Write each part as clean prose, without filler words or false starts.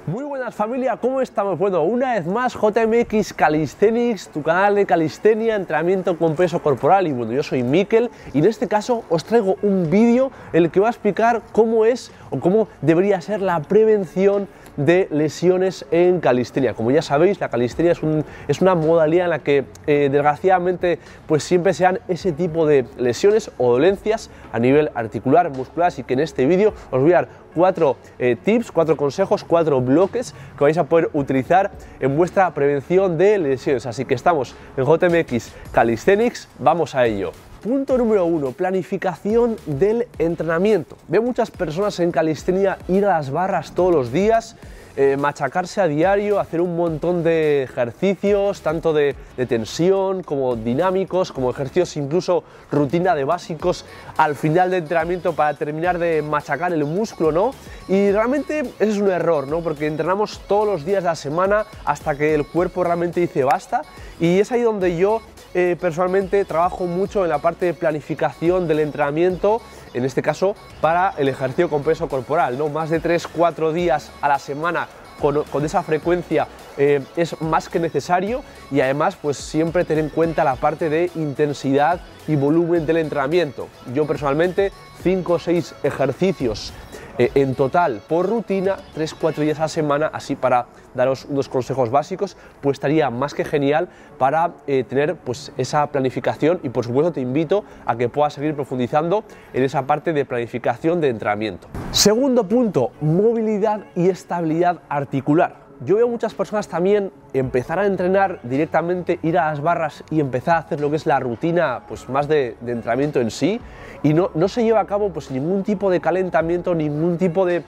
Muy buenas familia, ¿cómo estamos? Bueno, una vez más JMX Calisthenics, tu canal de calistenia, entrenamiento con peso corporal. Y bueno, yo soy Mikel y en este caso os traigo un vídeo en el que voy a explicar cómo es o cómo debería ser la prevención de lesiones en calistenia. Como ya sabéis, la calistenia es una modalidad en la que desgraciadamente pues siempre se dan ese tipo de lesiones o dolencias a nivel articular, muscular, así que en este vídeo os voy a dar 4 tips, 4 consejos, 4 bloques que vais a poder utilizar en vuestra prevención de lesiones. Así que estamos en JMX Calisthenics, vamos a ello. Punto número 1, planificación del entrenamiento. Veo muchas personas en calistenia ir a las barras todos los días, machacarse a diario, hacer un montón de ejercicios, tanto de tensión como dinámicos, como ejercicios incluso rutina de básicos al final del entrenamiento para terminar de machacar el músculo, ¿no? Y realmente ese es un error, ¿no? Porque entrenamos todos los días de la semana hasta que el cuerpo realmente dice basta, y es ahí donde yo personalmente trabajo mucho en la parte de planificación del entrenamiento, en este caso para el ejercicio con peso corporal, ¿no? Más de 3-4 días a la semana con esa frecuencia es más que necesario, y además pues siempre tener en cuenta la parte de intensidad y volumen del entrenamiento. Yo personalmente 5 o 6 ejercicios en total por rutina, 3-4 días a la semana, así para daros unos consejos básicos, pues estaría más que genial para tener pues esa planificación. Y por supuesto te invito a que puedas seguir profundizando en esa parte de planificación de entrenamiento. Segundo punto, movilidad y estabilidad articular. Yo veo muchas personas también empezar a entrenar directamente, ir a las barras y empezar a hacer lo que es la rutina pues más de entrenamiento en sí, y no se lleva a cabo pues ningún tipo de calentamiento, ningún tipo de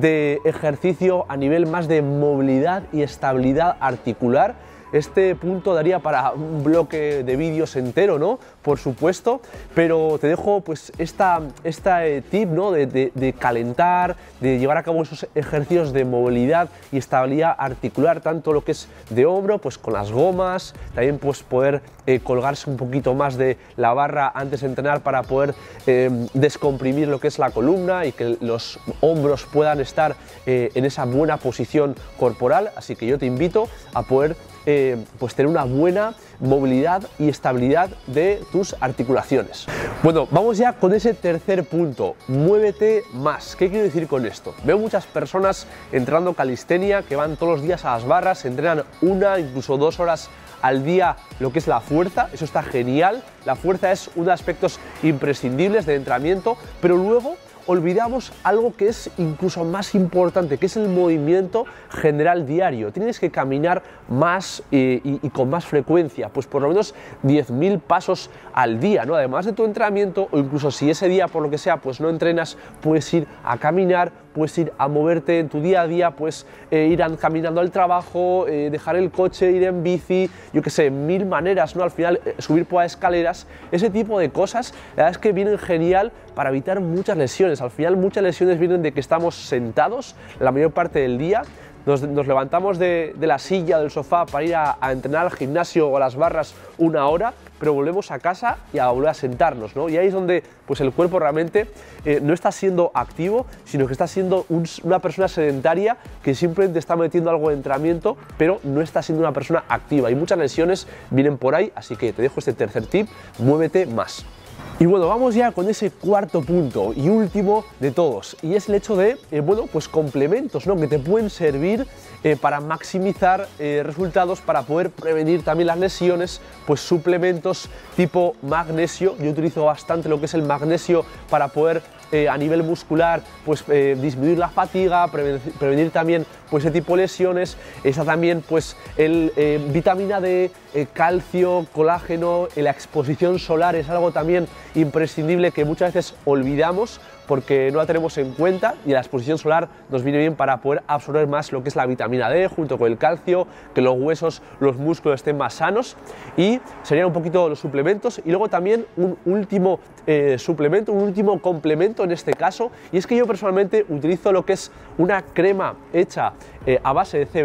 ejercicio a nivel más de movilidad y estabilidad articular. Este punto daría para un bloque de vídeos entero, ¿no? Por supuesto, pero te dejo pues esta tip, ¿no? de calentar, de llevar a cabo esos ejercicios de movilidad y estabilidad articular, tanto lo que es de hombro, pues con las gomas, también pues poder colgarse un poquito más de la barra antes de entrenar para poder descomprimir lo que es la columna y que los hombros puedan estar en esa buena posición corporal. Así que yo te invito a poder pues tener una buena movilidad y estabilidad de tus articulaciones. Bueno, vamos ya con ese tercer punto, muévete más. ¿Qué quiero decir con esto? Veo muchas personas entrenando calistenia que van todos los días a las barras, entrenan 1, incluso 2 horas al día lo que es la fuerza. Eso está genial, la fuerza es uno de los aspectos imprescindibles de entrenamiento, pero luego olvidamos algo que es incluso más importante, que es el movimiento general diario. Tienes que caminar más y con más frecuencia, pues por lo menos 10.000 pasos al día, ¿no? Además de tu entrenamiento, o incluso si ese día por lo que sea pues no entrenas, puedes ir a caminar, puedes ir a moverte en tu día a día, pues ir caminando al trabajo, dejar el coche, ir en bici, yo que sé, 1000 maneras, ¿no? Al final subir por escaleras, ese tipo de cosas, la verdad es que vienen genial para evitar muchas lesiones. Al final muchas lesiones vienen de que estamos sentados la mayor parte del día, nos levantamos de la silla, del sofá para ir a entrenar al gimnasio o a las barras 1 hora, pero volvemos a casa y a volver a sentarnos, ¿no? Y ahí es donde pues el cuerpo realmente no está siendo activo, sino que está siendo una persona sedentaria que simplemente está metiendo algo de entrenamiento, pero no está siendo una persona activa. Y muchas lesiones vienen por ahí, así que te dejo este tercer tip, muévete más. Y bueno, vamos ya con ese cuarto punto y último de todos, y es el hecho de, bueno, pues complementos, ¿no? Que te pueden servir para maximizar resultados, para poder prevenir también las lesiones, pues suplementos tipo magnesio. Yo utilizo bastante lo que es el magnesio para poder a nivel muscular pues disminuir la fatiga, prevenir también pues ese tipo de lesiones. Está también pues el vitamina D, calcio, colágeno, la exposición solar es algo también imprescindible que muchas veces olvidamos porque no la tenemos en cuenta, y la exposición solar nos viene bien para poder absorber más lo que es la vitamina D junto con el calcio, que los huesos, los músculos estén más sanos, y serían un poquito los suplementos. Y luego también un último suplemento, un último complemento en este caso, y es que yo personalmente utilizo lo que es una crema hecha a base de CBD,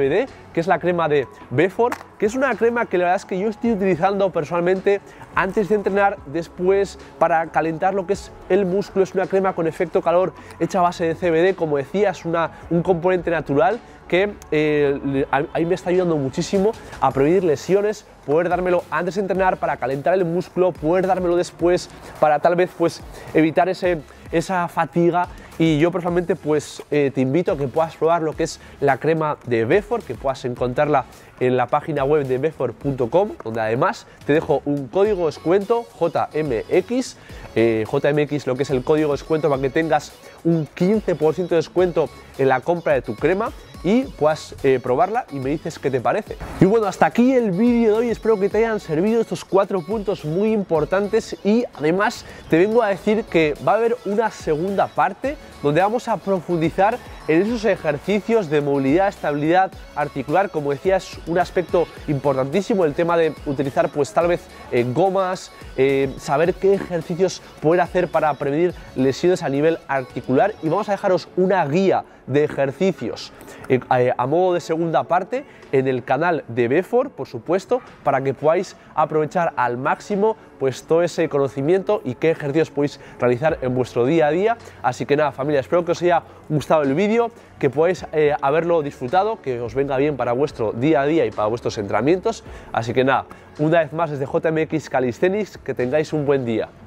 que es la crema de Befor, que es una crema que la verdad es que yo estoy utilizando personalmente antes de entrenar, después para calentar lo que es el músculo. Es una crema con efecto calor hecha a base de CBD, como decía, es un componente natural que ahí me está ayudando muchísimo a prevenir lesiones, poder dármelo antes de entrenar para calentar el músculo, poder dármelo después para tal vez pues evitar esa fatiga. Y yo personalmente pues te invito a que puedas probar lo que es la crema de Befor, que puedas encontrarla en la página web de befor.com, donde además te dejo un código descuento JMX, JMX lo que es el código descuento para que tengas un 15% de descuento en la compra de tu crema y puedas probarla y me dices qué te parece. Y bueno, hasta aquí el vídeo de hoy, espero que te hayan servido estos 4 puntos muy importantes y además te vengo a decir que va a haber una segunda parte donde vamos a profundizar en esos ejercicios de movilidad, estabilidad articular. Como decía, es un aspecto importantísimo el tema de utilizar pues tal vez gomas, saber qué ejercicios poder hacer para prevenir lesiones a nivel articular, y vamos a dejaros una guía de ejercicios a modo de segunda parte en el canal de Befor, por supuesto, para que podáis aprovechar al máximo pues todo ese conocimiento y qué ejercicios podéis realizar en vuestro día a día. Así que nada, familia, espero que os haya gustado el vídeo, que podáis haberlo disfrutado, que os venga bien para vuestro día a día y para vuestros entrenamientos. Así que nada, una vez más desde JMX Calisthenics, que tengáis un buen día.